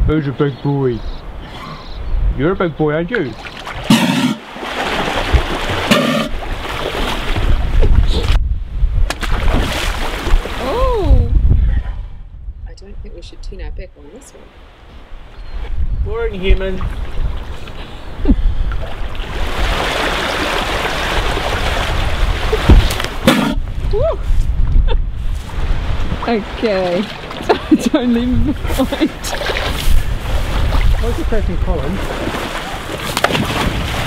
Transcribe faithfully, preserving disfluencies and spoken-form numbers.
Who's a big boy? You're a big boy, aren't you? Oh! I don't think we should turn our back on this one. Boring human. Okay, don't leave me behind. What's the question, Colin?